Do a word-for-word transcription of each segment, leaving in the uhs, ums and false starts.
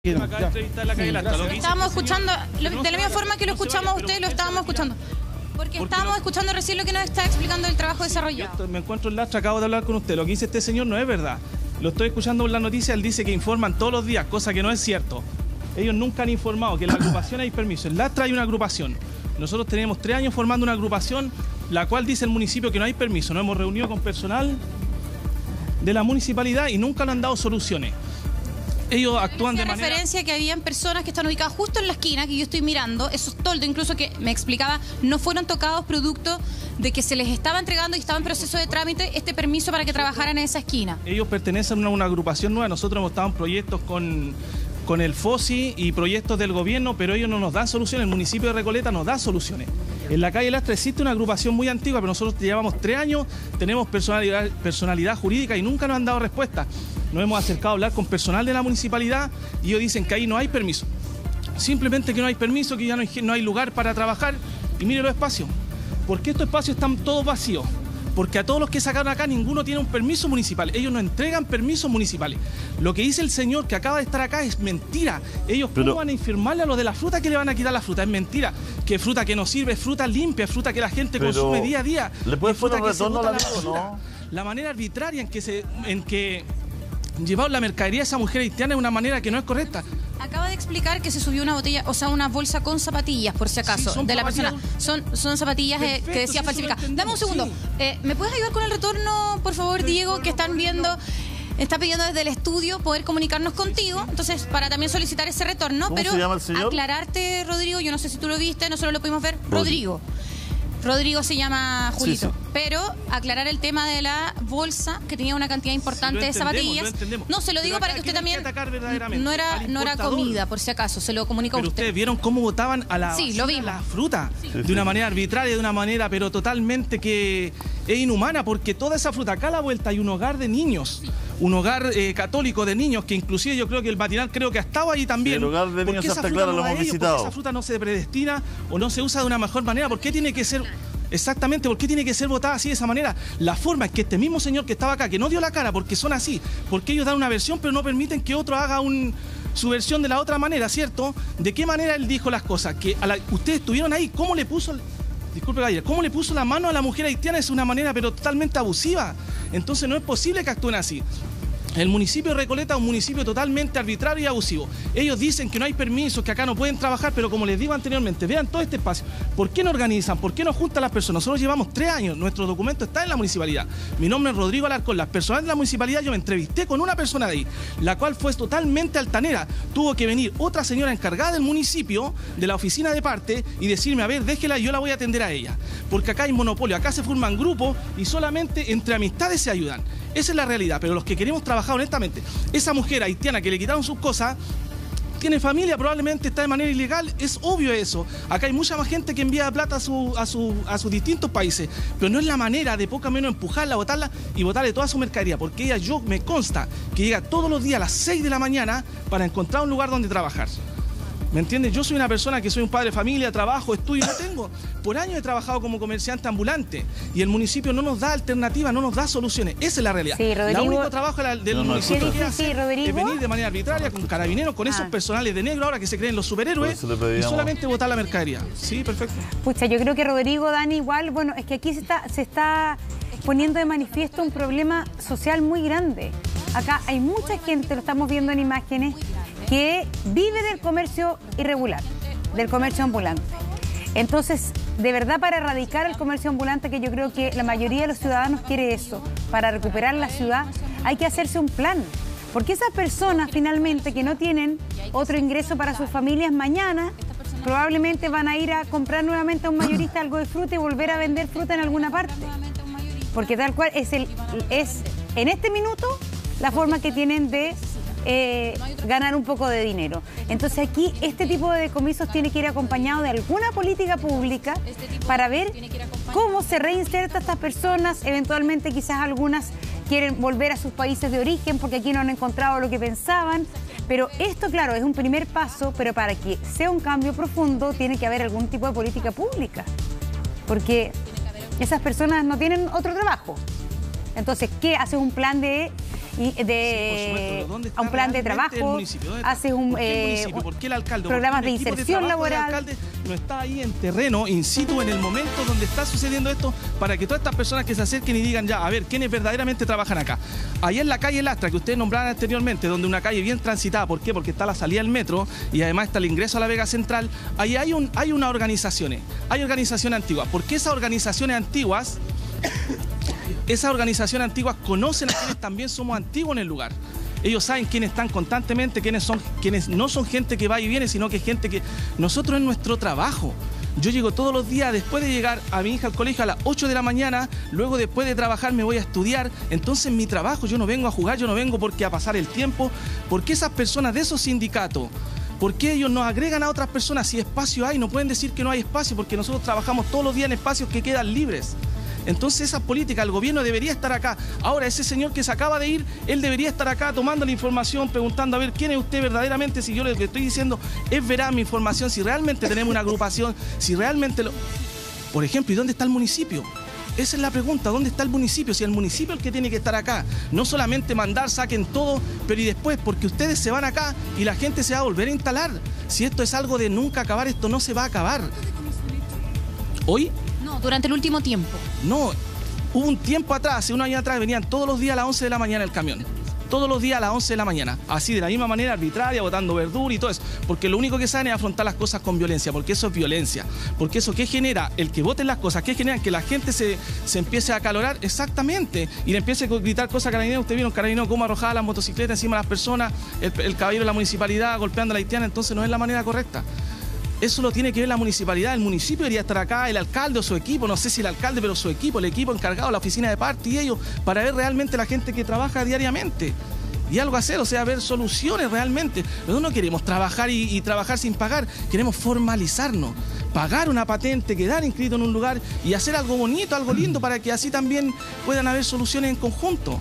Acá entrevistar la calle Lastra. Lo que estábamos dice este escuchando, señor, lo- no de se la misma vaya, forma que lo no se escuchamos a vaya, usted, pero lo usted estábamos termina. escuchando. Porque Porque estábamos lo- escuchando recién lo que nos está explicando el trabajo desarrollado. Esto, me encuentro en Lastra, acabo de hablar con usted. Lo que dice este señor no es verdad. Lo estoy escuchando en la noticia, él dice que informan todos los días, cosa que no es cierto. Ellos nunca han informado que en la agrupación hay permiso. En Lastra hay una agrupación. Nosotros tenemos tres años formando una agrupación, la cual dice el municipio que no hay permiso. Nos hemos reunido con personal de la municipalidad y nunca le han dado soluciones. Ellos actúan de Hacía manera... referencia que habían personas que están ubicadas justo en la esquina, que yo estoy mirando, esos toldos incluso que me explicaba, no fueron tocados producto de que se les estaba entregando y estaba en proceso de trámite este permiso para que trabajaran en esa esquina. Ellos pertenecen a una agrupación nueva. Nosotros hemos estado en proyectos con, con el FOSI y proyectos del gobierno, pero ellos no nos dan soluciones. El municipio de Recoleta nos da soluciones. En la calle Lastra existe una agrupación muy antigua, pero nosotros llevamos tres años, tenemos personalidad, personalidad jurídica y nunca nos han dado respuesta. Nos hemos acercado a hablar con personal de la municipalidad y ellos dicen que ahí no hay permiso. Simplemente que no hay permiso, que ya no hay, no hay lugar para trabajar. Y mire los espacios. ¿Por qué estos espacios están todos vacíos? Porque a todos los que sacaron acá ninguno tiene un permiso municipal. Ellos no entregan permisos municipales. Lo que dice el señor que acaba de estar acá es mentira. Ellos ¿cómo Pero... van a informarle a los de la fruta que le van a quitar la fruta? Es mentira. Que fruta que no sirve, es fruta limpia, es fruta que la gente Pero... consume día a día. ¿Le puede poner retorno a la la, no? la manera arbitraria en que se, en que llevaron la mercadería a esa mujer haitiana de una manera que no es correcta. Acaba de explicar que se subió una botella, o sea, una bolsa con zapatillas, por si acaso, Sí, de la zapatillas. persona. Son, son zapatillas eh, Perfecto, que decía sí, falsificar. eso lo Dame un segundo. entendemos, Eh, ¿Me puedes ayudar con el retorno, por favor, Diego, que están viendo? Está pidiendo desde el estudio poder comunicarnos contigo, entonces para también solicitar ese retorno, ¿Cómo pero se llama el señor? aclararte, Rodrigo, yo no sé si tú lo viste, nosotros lo pudimos ver, Rodrigo. Rodrigo se llama Julito, Sí, sí. pero aclarar el tema de la bolsa que tenía una cantidad importante Sí, de lo entendemos, zapatillas. lo entendemos. No, se lo digo Pero para acá que usted tienen que también atacar verdaderamente no era al no era importador. comida, por si acaso, se lo comunicó Pero usted. ustedes vieron cómo votaban a la, Sí, lo vimos. la fruta Sí, de sí. una manera arbitraria, de una manera pero totalmente que es inhumana, porque toda esa fruta, acá a la vuelta hay un hogar de niños, un hogar eh, católico de niños, que inclusive yo creo que el matinal creo que ha estado ahí también. Sí, el hogar de ¿Por niños qué esa Santa fruta Clara no lo va a hemos ellos? ¿Por qué visitado. esa fruta no se predestina o no se usa de una mejor manera? ¿Por qué tiene que ser... Exactamente, ¿por qué tiene que ser votada así de esa manera? La forma es que este mismo señor que estaba acá, que no dio la cara porque son así, porque ellos dan una versión pero no permiten que otro haga un, su versión de la otra manera, ¿cierto? ¿De qué manera él dijo las cosas? Que a la, ustedes estuvieron ahí, ¿cómo le puso... Disculpe, Gabriel, ¿cómo le puso la mano a la mujer haitiana? Es una manera pero totalmente abusiva. Entonces no es posible que actúen así. El municipio de Recoleta es un municipio totalmente arbitrario y abusivo. Ellos dicen que no hay permisos, que acá no pueden trabajar, pero como les digo anteriormente, vean todo este espacio. ¿Por qué no organizan? ¿Por qué no juntan las personas? Nosotros llevamos tres años, nuestro documento está en la municipalidad. Mi nombre es Rodrigo Alarcón. Las personas de la municipalidad, yo me entrevisté con una persona de ahí, la cual fue totalmente altanera. Tuvo que venir otra señora encargada del municipio, de la oficina de parte, y decirme, a ver, déjela, yo la voy a atender a ella. Porque acá hay monopolio, acá se forman grupos y solamente entre amistades se ayudan. Esa es la realidad, pero los que queremos trabajar honestamente, esa mujer haitiana que le quitaron sus cosas, tiene familia, probablemente está de manera ilegal, es obvio eso. Acá hay mucha más gente que envía plata a, su, a, su, a sus distintos países, pero no es la manera de poco menos empujarla, botarla y botarle toda su mercadería, porque ella, yo me consta que llega todos los días a las seis de la mañana para encontrar un lugar donde trabajar. ¿Me entiendes? Yo soy una persona que soy un padre de familia, trabajo, estudio, no tengo. Por años he trabajado como comerciante ambulante y el municipio no nos da alternativas, no nos da soluciones. Esa es la realidad. Sí, Rodrigo. El único trabajo del No, no, municipio ¿qué que dice? hace Sí, Rodrigo. es venir de manera arbitraria con carabineros, con esos Ah. personales de negro ahora que se creen los superhéroes Por eso le y pedíamos. solamente botar la mercadería. Sí, perfecto. Pucha, yo creo que Rodrigo, Dani, igual, bueno, es que aquí se está, se está poniendo de manifiesto un problema social muy grande. Acá hay mucha gente, lo estamos viendo en imágenes, que vive del comercio irregular, del comercio ambulante. Entonces, de verdad, para erradicar el comercio ambulante, que yo creo que la mayoría de los ciudadanos quiere eso, para recuperar la ciudad, hay que hacerse un plan. Porque esas personas, finalmente, que no tienen otro ingreso para sus familias, mañana probablemente van a ir a comprar nuevamente a un mayorista algo de fruta y volver a vender fruta en alguna parte. Porque tal cual es, el, es en este minuto la forma que tienen de eh, ganar un poco de dinero. Entonces aquí este tipo de decomisos tiene que ir acompañado de alguna política pública para ver cómo se reinserta a estas personas. Eventualmente quizás algunas quieren volver a sus países de origen porque aquí no han encontrado lo que pensaban. Pero esto, claro, es un primer paso, pero para que sea un cambio profundo tiene que haber algún tipo de política pública. Porque esas personas no tienen otro trabajo. Entonces, ¿qué? Hace un plan de y de sí, a un plan de trabajo, haces un, ¿Por qué el eh, municipio? ¿Por qué el alcalde? programas ¿Por qué de un equipo inserción trabajo del laboral. alcalde no está ahí en terreno, in situ, en el momento donde está sucediendo esto, para que todas estas personas que se acerquen y digan ya, a ver, ¿quiénes verdaderamente trabajan acá? Allá en la calle Lastra, que ustedes nombraron anteriormente, donde una calle bien transitada, ¿por qué? Porque está la salida del metro y además está el ingreso a la Vega Central, ahí hay, un, hay una organizaciones, hay organizaciones antiguas. ¿Por qué esas organizaciones antiguas, esas organizaciones antiguas conocen a quienes también somos antiguos en el lugar? Ellos saben quiénes están constantemente, quiénes son, quiénes no son gente que va y viene, sino que es gente que nosotros es nuestro trabajo. Yo llego todos los días, después de llegar a mi hija al colegio a las ocho de la mañana, luego después de trabajar me voy a estudiar. Entonces mi trabajo, yo no vengo a jugar, yo no vengo porque a pasar el tiempo. ¿Por qué esas personas de esos sindicatos? ¿Por qué ellos nos agregan a otras personas? Si espacio hay, no pueden decir que no hay espacio, porque nosotros trabajamos todos los días en espacios que quedan libres. Entonces esas políticas, el gobierno debería estar acá. Ahora, ese señor que se acaba de ir, él debería estar acá tomando la información, preguntando a ver quién es usted verdaderamente, si yo lo que estoy diciendo es veraz mi información, si realmente tenemos una agrupación, si realmente lo... Por ejemplo, ¿y dónde está el municipio? Esa es la pregunta, ¿dónde está el municipio? Si el municipio es el que tiene que estar acá, no solamente mandar, saquen todo, pero y después, porque ustedes se van acá y la gente se va a volver a instalar. Si esto es algo de nunca acabar, esto no se va a acabar. Hoy... No, durante el último tiempo. No, hubo un tiempo atrás, hace un año atrás, venían todos los días a las once de la mañana el camión. Todos los días a las once de la mañana. Así, de la misma manera, arbitraria, botando verdura y todo eso. Porque lo único que saben es afrontar las cosas con violencia, porque eso es violencia. Porque eso, ¿qué genera? El que voten las cosas, ¿qué genera? Que la gente se, se empiece a acalorar, exactamente. Y le empiece a gritar cosas a carabineros. Usted vieron un carabinero cómo arrojaba las motocicletas encima de las personas, el, el caballero de la municipalidad golpeando a la haitiana, entonces no es la manera correcta. Eso lo tiene que ver la municipalidad, el municipio debería estar acá, el alcalde o su equipo, no sé si el alcalde, pero su equipo, el equipo encargado, la oficina de parte y ellos, para ver realmente la gente que trabaja diariamente. Y algo hacer, o sea, ver soluciones realmente. Nosotros no queremos trabajar y, y trabajar sin pagar, queremos formalizarnos, pagar una patente, quedar inscrito en un lugar y hacer algo bonito, algo lindo, para que así también puedan haber soluciones en conjunto.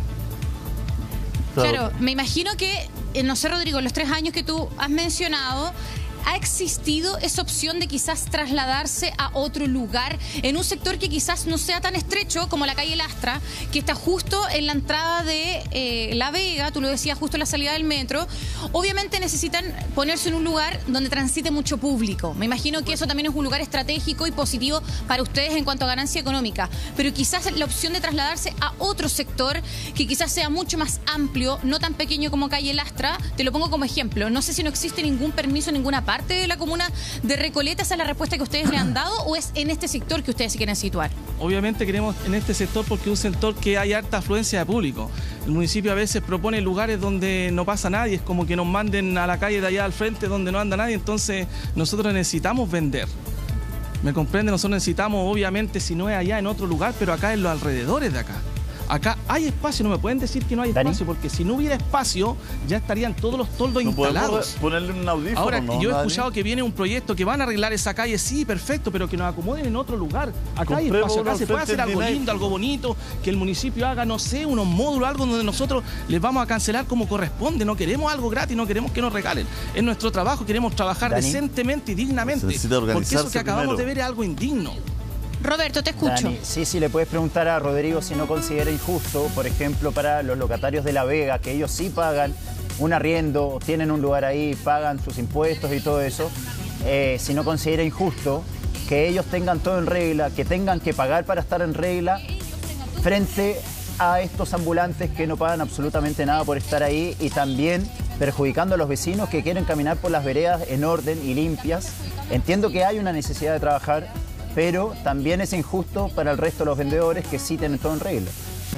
Claro, me imagino que, no sé, Rodrigo, los tres años que tú has mencionado, ¿ha existido esa opción de quizás trasladarse a otro lugar en un sector que quizás no sea tan estrecho como la calle Lastra, que está justo en la entrada de eh, La Vega, tú lo decías, justo en la salida del metro? Obviamente necesitan ponerse en un lugar donde transite mucho público. Me imagino que eso también es un lugar estratégico y positivo para ustedes en cuanto a ganancia económica, pero quizás la opción de trasladarse a otro sector que quizás sea mucho más amplio, no tan pequeño como calle Lastra, te lo pongo como ejemplo. No sé si no existe ningún permiso en ninguna parte de la comuna de Recoleta. ¿Esa es la respuesta que ustedes le han dado o es en este sector que ustedes se quieren situar? Obviamente queremos en este sector porque es un sector que hay harta afluencia de público. El municipio a veces propone lugares donde no pasa nadie, es como que nos manden a la calle de allá al frente donde no anda nadie, entonces nosotros necesitamos vender. ¿Me comprende? Nosotros necesitamos, obviamente, si no es allá, en otro lugar, pero acá en los alrededores de acá. Acá hay espacio, no me pueden decir que no hay Dani. espacio, porque si no hubiera espacio, ya estarían todos los toldos No instalados. podemos ponerle un audífono. Ahora, ¿no, yo he Dani? escuchado que viene un proyecto que van a arreglar esa calle, sí, perfecto, pero que nos acomoden en otro lugar. Acá hay Compremos espacio, acá uno se puede frente hacer al algo Dinay. lindo, algo bonito, que el municipio haga, no sé, unos módulos, algo donde nosotros les vamos a cancelar como corresponde. No queremos algo gratis, no queremos que nos regalen. Es nuestro trabajo, queremos trabajar Dani. decentemente y dignamente. Se necesita Porque eso organizarse que acabamos primero. de ver es algo indigno. Roberto, te escucho. Dani, sí, sí, le puedes preguntar a Rodrigo si no considera injusto, por ejemplo, para los locatarios de La Vega, que ellos sí pagan un arriendo, tienen un lugar ahí, pagan sus impuestos y todo eso, eh, si no considera injusto que ellos tengan todo en regla, que tengan que pagar para estar en regla frente a estos ambulantes que no pagan absolutamente nada por estar ahí y también perjudicando a los vecinos que quieren caminar por las veredas en orden y limpias. Entiendo que hay una necesidad de trabajar, pero también es injusto para el resto de los vendedores que sí tienen todo en regla.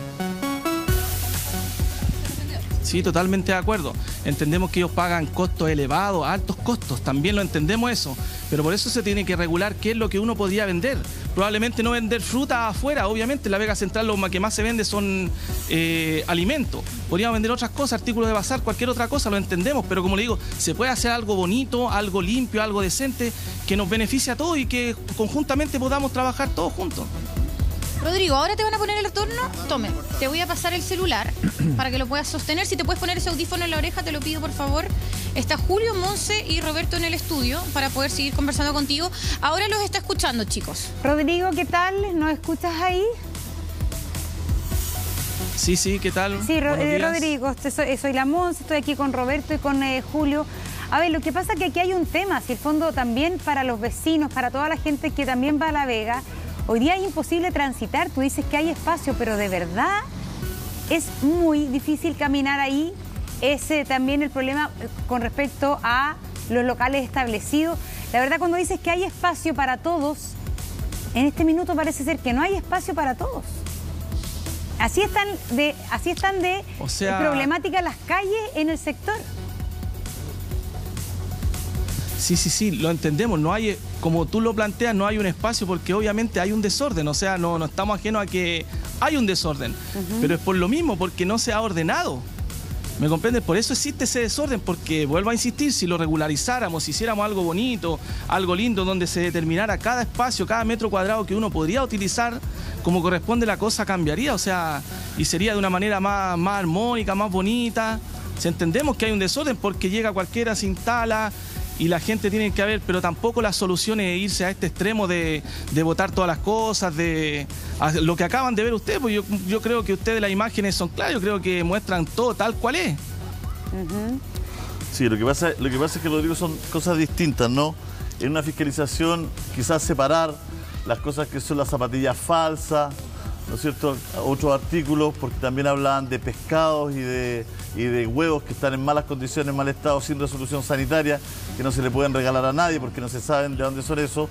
Sí, totalmente de acuerdo. Entendemos que ellos pagan costos elevados, altos costos, también lo entendemos eso. Pero por eso se tiene que regular qué es lo que uno podría vender. Probablemente no vender fruta afuera, obviamente en la Vega Central lo que más se vende son eh, alimentos. Podríamos vender otras cosas, artículos de bazar, cualquier otra cosa, lo entendemos. Pero como le digo, se puede hacer algo bonito, algo limpio, algo decente, que nos beneficie a todos y que conjuntamente podamos trabajar todos juntos. Rodrigo, ahora te van a poner el retorno. Tome, te voy a pasar el celular para que lo puedas sostener. Si te puedes poner ese audífono en la oreja, te lo pido, por favor. Está Julio, Monse y Roberto en el estudio para poder seguir conversando contigo. Ahora los está escuchando, chicos. Rodrigo, ¿qué tal? ¿Nos escuchas ahí? Sí, sí, ¿qué tal? Sí, Ro Buenos eh, días. Rodrigo, soy, soy la Monse, estoy aquí con Roberto y con eh, Julio. A ver, lo que pasa es que aquí hay un tema, si el fondo también para los vecinos, para toda la gente que también va a La Vega, hoy día es imposible transitar, tú dices que hay espacio, pero de verdad es muy difícil caminar ahí. Ese también el problema con respecto a los locales establecidos. La verdad, cuando dices que hay espacio para todos, en este minuto parece ser que no hay espacio para todos. Así están de, así están de O sea- problemáticas las calles en el sector. Sí, sí, sí, lo entendemos. No hay, como tú lo planteas, no hay un espacio porque obviamente hay un desorden. O sea, no, no estamos ajenos a que hay un desorden. Uh-huh. Pero es por lo mismo, porque no se ha ordenado. ¿Me comprendes? Por eso existe ese desorden, porque vuelvo a insistir, si lo regularizáramos, si hiciéramos algo bonito, algo lindo, donde se determinara cada espacio, cada metro cuadrado que uno podría utilizar como corresponde, la cosa cambiaría. O sea, y sería de una manera más, más armónica, más bonita. Si entendemos que hay un desorden porque llega cualquiera, se instala y la gente tiene que ver, pero tampoco la solución es irse a este extremo de, de botar todas las cosas, de a lo que acaban de ver ustedes, pues yo, yo creo que ustedes las imágenes son claras, yo creo que muestran todo tal cual es. Uh-huh. Sí, lo que pasa, lo que pasa es que, Rodrigo, son cosas distintas, ¿no? En una fiscalización quizás separar las cosas que son las zapatillas falsas, ¿no es cierto?, otros artículos, porque también hablan de pescados y de, y de huevos que están en malas condiciones, en mal estado, sin resolución sanitaria, que no se le pueden regalar a nadie porque no se saben de dónde son esos.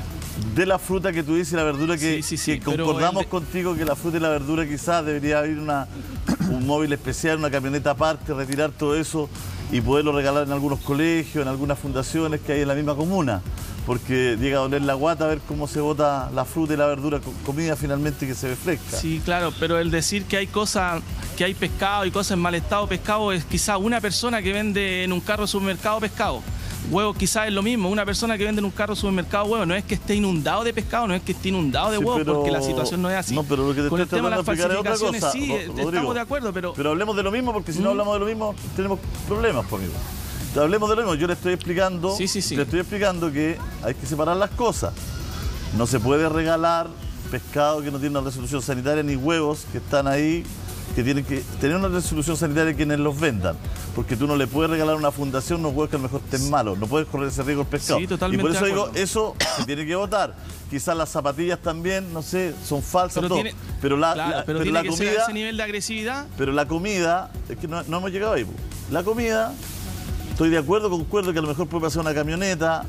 De la fruta que tú dices y la verdura que, sí, sí, sí, que concordamos de... contigo que la fruta y la verdura quizás debería haber una, un móvil especial, una camioneta aparte, retirar todo eso y poderlo regalar en algunos colegios, en algunas fundaciones que hay en la misma comuna. Porque llega a doler la guata a ver cómo se bota la fruta y la verdura, comida finalmente que se ve fresca. Sí, claro, pero el decir que hay cosas, que hay pescado y cosas en mal estado pescado es quizá una persona que vende en un carro de supermercado pescado. Huevos quizás es lo mismo, una persona que vende en un carro de supermercado huevos, no es que esté inundado de pescado, no es que esté inundado de Sí, huevos, pero... porque la situación no es así. No, pero lo que te Con el estoy tema de las tratando de explicar es otra falsificaciones, cosa, sí, Rodrigo. estamos de acuerdo, pero... Pero hablemos de lo mismo, porque si no ¿Mm? hablamos de lo mismo, tenemos problemas, por amigo. Hablemos de lo mismo, yo le estoy explicando, sí, sí, sí. le estoy explicando que hay que separar las cosas. No se puede regalar pescado que no tiene una resolución sanitaria, ni huevos que están ahí, que tienen que tener una resolución sanitaria quienes los vendan. Porque tú no le puedes regalar a una fundación unos huevos que a lo mejor estén malos. No puedes correr ese riesgo el pescado. Sí, totalmente y por eso de digo, acuerdo. eso se tiene que votar. Quizás las zapatillas también, no sé, son falsas, Pero, todo. tiene, pero la, claro, la- pero pero tiene la que ser a comida, ese nivel de agresividad. pero la comida, es que no, no hemos llegado ahí. Po. La comida, estoy de acuerdo, concuerdo que a lo mejor puede pasar una camioneta,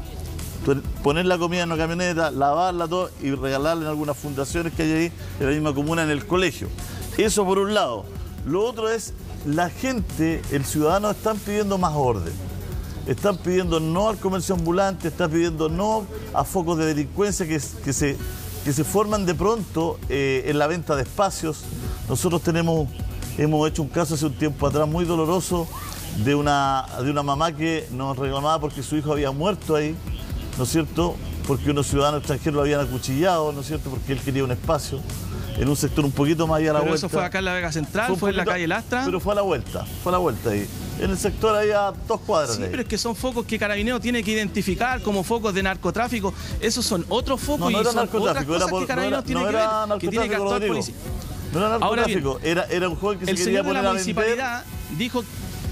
poner la comida en una camioneta, lavarla todo y regalarla en algunas fundaciones que hay ahí en la misma comuna, en el colegio. Eso por un lado. Lo otro es, la gente, el ciudadano, están pidiendo más orden. Están pidiendo no al comercio ambulante, están pidiendo no a focos de delincuencia que, que, se, que se forman de pronto eh, en la venta de espacios. Nosotros tenemos, hemos hecho un caso hace un tiempo atrás muy doloroso de una, de una mamá que nos reclamaba porque su hijo había muerto ahí, ¿no es cierto? Porque unos ciudadanos extranjeros lo habían acuchillado, ¿no es cierto? Porque él quería un espacio en un sector un poquito más allá a la Pero vuelta. eso fue acá en la Vega Central, fue, un en la poquito- calle Lastra. Pero fue a la vuelta, fue a la vuelta ahí. En el sector ahí a dos cuadras Sí, de ahí. pero es que son focos que Carabineros tiene que identificar como focos de narcotráfico. Esos son otros focos No, no y era son otras narcotráfico, cosas era por- que Carabineros no tiene era- que no era ver, que tiene que narcotráfico, actuar Rodrigo. policía. No era Ahora bien, narcotráfico, era, era un joven que se El quería señor de poner la a vender municipalidad dijo...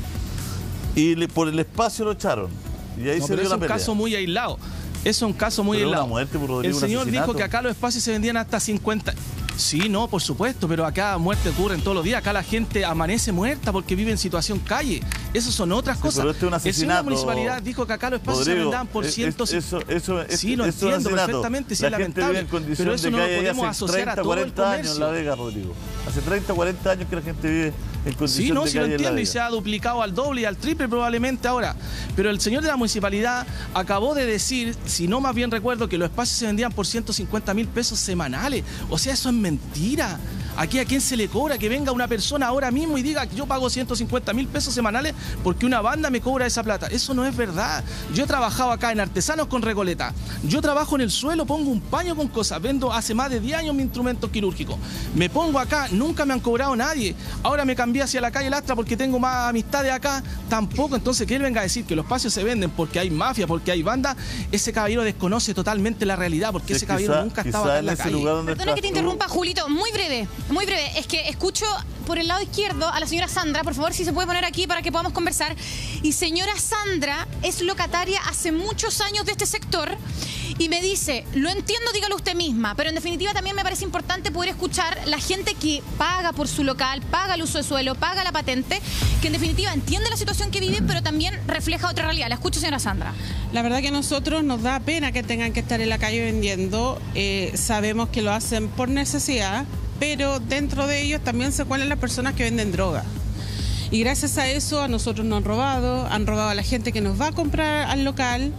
y le- por el espacio lo echaron. Y ahí No, se pero dio es la un pelea. caso muy aislado. Es un caso muy Pero una aislado. muerte por Rodrigo, El un señor dijo asesinato. que acá los espacios se vendían hasta cincuenta. Sí, no, por supuesto, pero acá muerte ocurren todos los días. Acá la gente amanece muerta porque vive en situación calle. Esas son otras Sí, cosas. pero este es un El señor de la asesinato, municipalidad dijo que acá los espacios se Rodrigo, vendaban por es- ciento. es- eso, eso, es- Sí, lo eso es un entiendo asesinato. perfectamente, sí, la es gente lamentable, vive en condición pero eso de no lo calle podemos hace asociar a treinta, todo el cuarenta años en La comercio. Vega, Rodrigo. Hace treinta, cuarenta años que la gente vive en condición Sí, no, de sí lo calle en La entiendo y Vega. se ha duplicado al doble y al triple probablemente ahora. Pero el señor de la municipalidad acabó de decir, si no más bien recuerdo, que los espacios se vendían por ciento cincuenta mil pesos semanales. O sea, eso es mentira. Aquí a quién se le cobra que venga una persona ahora mismo y diga que yo pago ciento cincuenta mil pesos semanales porque una banda me cobra esa plata. Eso no es verdad. Yo he trabajado acá en Artesanos con Recoleta. Yo trabajo en el suelo, pongo un paño con cosas. Vendo hace más de diez años mi instrumento quirúrgico. Me pongo acá, nunca me han cobrado nadie. Ahora me cambié hacia la calle Lastra porque tengo más amistades acá. Tampoco. Entonces que él venga a decir que los espacios se venden porque hay mafia, porque hay banda. Ese caballero desconoce totalmente la realidad porque Sí, ese caballero quizá- nunca quizá estaba acá en en la ese calle. lugar donde Perdona que te estás tú- interrumpa, Julito, muy breve, muy breve. Es que escucho por el lado izquierdo a la señora Sandra. Por favor, si se puede poner aquí para que podamos conversar. Y señora Sandra es locataria hace muchos años de este sector y me dice, lo entiendo, dígalo usted misma, pero en definitiva también me parece importante poder escuchar la gente que paga por su local, paga el uso de suelo, paga la patente, que en definitiva entiende la situación que vive, pero también refleja otra realidad. La escucho, señora Sandra. La verdad que a nosotros nos da pena que tengan que estar en la calle vendiendo. Eh, sabemos que lo hacen por necesidad, pero dentro de ellos también se cuelan las personas que venden droga. Y gracias a eso a nosotros nos han robado, han robado a la gente que nos va a comprar al local,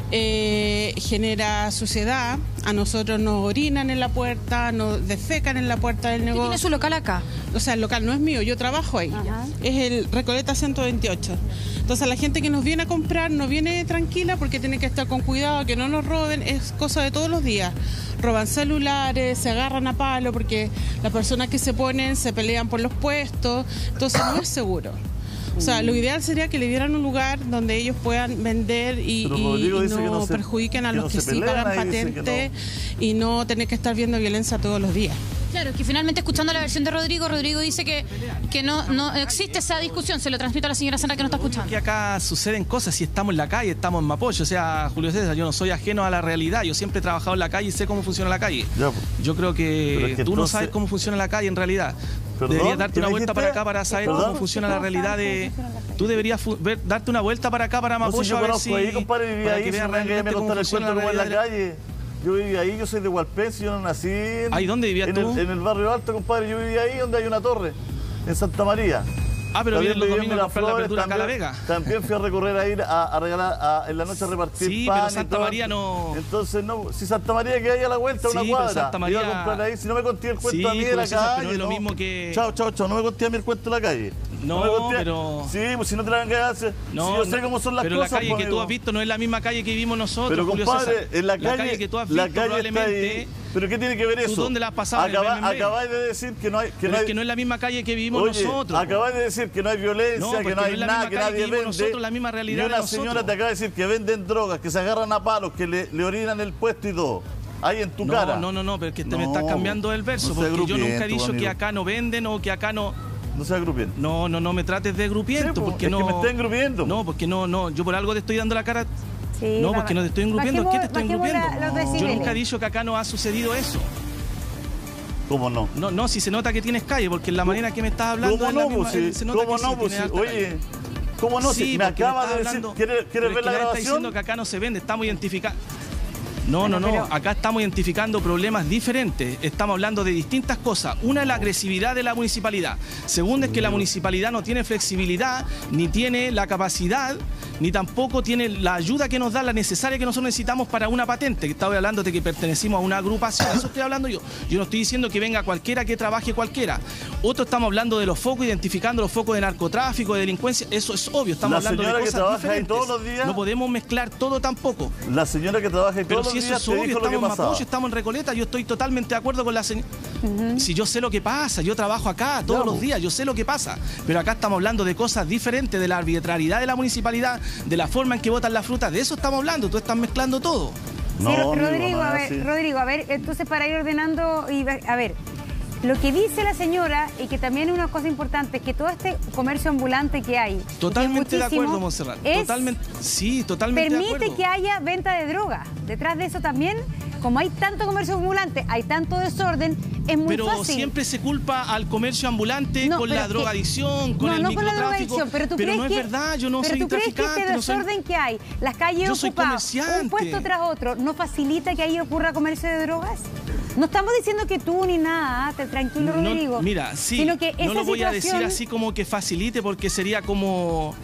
eh, genera suciedad, a nosotros nos orinan en la puerta, nos defecan en la puerta del negocio. ¿Tiene su local acá? O sea, el local no es mío, yo trabajo ahí. Ajá. Es el Recoleta ciento veintiocho. Entonces la gente que nos viene a comprar no viene tranquila porque tiene que estar con cuidado, que no nos roben, es cosa de todos los días. Roban celulares, se agarran a palo porque las personas que se ponen se pelean por los puestos, entonces no es seguro. O sea, lo ideal sería que le dieran un lugar donde ellos puedan vender y, y, y no, no se, perjudiquen a los que, que sí pagan patente no. Y no tener que estar viendo violencia todos los días. Claro, que finalmente escuchando la versión de Rodrigo, Rodrigo dice que, que no, no existe esa discusión. Se lo transmito a la señora Sandra que no está escuchando. Que acá suceden cosas, si estamos en la calle, estamos en Mapocho. O sea, Julio César, yo no soy ajeno a la realidad. Yo siempre he trabajado en la calle y sé cómo funciona la calle. Ya, pues. Yo creo que, es que tú entonces... no sabes cómo funciona la calle en realidad. ¿Perdón? Deberías darte una vuelta para acá para saber ¿Perdón? cómo funciona la realidad de... Tú deberías ver, darte una vuelta para acá para Mapocho. No, si yo a ver conozco si... ahí, compadre, vivía ahí, si me, me contar el cuento como en la calle. Yo vivía ahí, yo soy de Hualpense, yo no nací en... ¿Ahí dónde vivías en tú? El, en el barrio alto, compadre, yo vivía ahí donde hay una torre, en Santa María. Ah, pero viven los domingos a comprar la verdura acá a La Vega. También fui a recorrer a ir a, a regalar a, en la noche a repartir sí, pan. Sí, pero Santa María no... Entonces, no, si Santa María queda ahí a la vuelta, sí, una cuadra. Santa María... Iba a comprar ahí, si no me conté el cuento sí, a mí de la calle. No es lo mismo que... Chao, chao, chao, no me conté a mí el cuento de la calle. No, no me conté... pero... Sí, pues si no te la van a hacer. No, si yo sé cómo son las pero cosas. Pero la calle pues, que amigo. tú has visto no es la misma calle que vivimos nosotros, pero, Julio compadre, César. en la calle, la calle que tú has visto la calle probablemente... Está ahí. ¿Pero qué tiene que ver eso? ¿Tú dónde la has pasado? Acaba, acabáis de decir que no hay... Que no, hay... Es que no es la misma calle que vivimos Oye, nosotros. Acabáis de decir que no hay violencia, no, que no hay no nada, que nadie vende. Nosotros, la misma realidad y una de señora te acaba de decir que venden drogas, que se agarran a palos, que le, le orinan el puesto y todo. Ahí en tu no, cara. No, no, no, pero es que te no, me estás cambiando el verso, no porque yo nunca he dicho amigo. que acá no venden o que acá no... No sea grupiento. No, no, no me trates de grupiento, sí, porque es no... que me estén grupiendo. No, porque no, no, yo por algo te estoy dando la cara... Sí, no, porque no te estoy engrupiendo, ¿qué te estoy engrupiendo? La, no. Yo nunca he dicho que acá no ha sucedido eso. ¿Cómo no? No, no, si se nota que tienes calle, porque en la manera que me estás hablando... ¿Cómo no? Misma, si, se nota ¿Cómo que no? Sí, Pues, si, oye, ¿cómo no? Sí, si me acaba de decir... ¿Quieres, ¿quieres ver la grabación? Está diciendo que acá no se vende, estamos identificando... No, no, no, acá estamos identificando problemas diferentes, estamos hablando de distintas cosas. Una es la agresividad de la municipalidad, segunda es que la municipalidad no tiene flexibilidad, ni tiene la capacidad, ni tampoco tiene la ayuda que nos da, la necesaria que nosotros necesitamos para una patente. Que estaba hablando de que pertenecimos a una agrupación, eso estoy hablando yo. Yo no estoy diciendo que venga cualquiera, que trabaje cualquiera. Otro, estamos hablando de los focos, identificando los focos de narcotráfico, de delincuencia, eso es obvio, estamos la hablando de cosas que trabaja diferentes. Ahí todos los días, no podemos mezclar todo tampoco. La señora que trabaja ahí todos los si días eso es obvio, estamos en Mapocho, estamos en Recoleta, yo estoy totalmente de acuerdo con la señora. Uh-huh. Si yo sé lo que pasa, yo trabajo acá todos ya, los días, yo sé lo que pasa, pero acá estamos hablando de cosas diferentes, de la arbitrariedad de la municipalidad, de la forma en que botan las frutas, de eso estamos hablando, tú estás mezclando todo. No, sí, Rodrigo, a ver, Rodrigo, a ver, entonces para ir ordenando, y a ver, lo que dice la señora, y que también es una cosa importante, es que todo este comercio ambulante que hay... Totalmente de acuerdo, Montserrat. Totalmente, sí, totalmente de acuerdo. Permite que haya venta de droga. Detrás de eso también, como hay tanto comercio ambulante, hay tanto desorden, es muy pero fácil. Pero siempre se culpa al comercio ambulante no, con la drogadicción, que, con no, el no microtráfico. Con la pero tú pero crees no que, es verdad, yo no pero soy tú traficante. ¿Crees que este desorden no soy, que hay, las calles ocupadas, un puesto tras otro, no facilita que ahí ocurra comercio de drogas? No estamos diciendo que tú ni nada, te tranquilo, no, Rodrigo. Mira, sí, sino que esa no lo voy situación... a decir así como que facilite, porque sería como...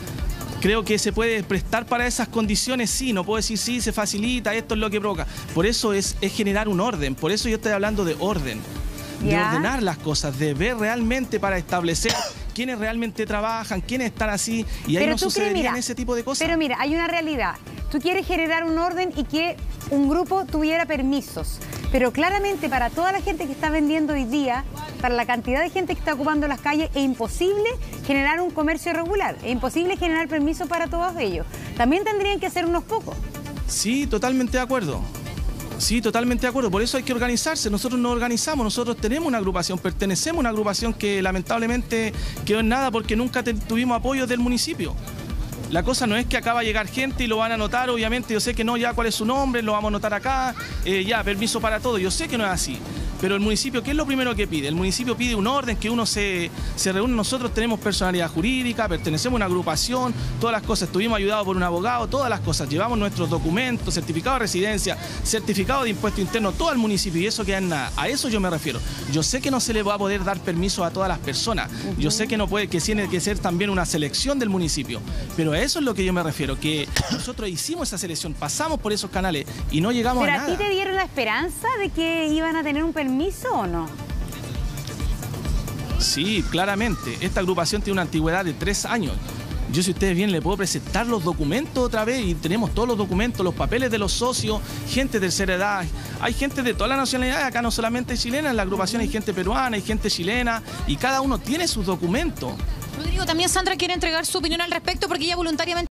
Creo que se puede prestar para esas condiciones, sí, no puedo decir sí, se facilita, esto es lo que provoca. Por eso es, es generar un orden, por eso yo estoy hablando de orden, de ¿Ya? ordenar las cosas, de ver realmente para establecer quiénes realmente trabajan, quiénes están así, y ahí pero no sucederían mira, ese tipo de cosas. Pero mira, hay una realidad. Tú quieres generar un orden y que un grupo tuviera permisos. Pero claramente para toda la gente que está vendiendo hoy día, para la cantidad de gente que está ocupando las calles, es imposible generar un comercio regular. Es imposible generar permisos para todos ellos. También tendrían que ser unos pocos. Sí, totalmente de acuerdo. Sí, totalmente de acuerdo. Por eso hay que organizarse. Nosotros nos organizamos, nosotros tenemos una agrupación, pertenecemos a una agrupación que lamentablemente quedó en nada porque nunca te- tuvimos apoyo del municipio. La cosa no es que acá va a llegar gente y lo van a anotar, obviamente. Yo sé que no, ya cuál es su nombre, lo vamos a anotar acá, eh, ya, permiso para todo. Yo sé que no es así. Pero el municipio, ¿qué es lo primero que pide? El municipio pide un orden, que uno se, se reúne. Nosotros tenemos personalidad jurídica, pertenecemos a una agrupación, todas las cosas. Estuvimos ayudados por un abogado, todas las cosas. Llevamos nuestros documentos, certificado de residencia, certificado de impuesto interno, todo al municipio. Y eso queda en nada. A eso yo me refiero. Yo sé que no se le va a poder dar permiso a todas las personas. Yo sé que no puede, que tiene que ser también una selección del municipio. Pero a eso es lo que yo me refiero, que nosotros hicimos esa selección, pasamos por esos canales y no llegamos ¿Pero a a nada. ti te dieron la esperanza de que iban a tener un permiso o no? Sí, claramente. Esta agrupación tiene una antigüedad de tres años. Yo, si ustedes bien, le puedo presentar los documentos otra vez y tenemos todos los documentos, los papeles de los socios, gente de tercera edad. Hay gente de todas las nacionalidades, acá no solamente chilena, en la agrupación hay gente peruana, hay gente chilena y cada uno tiene sus documentos. Rodrigo, también Sandra quiere entregar su opinión al respecto porque ella voluntariamente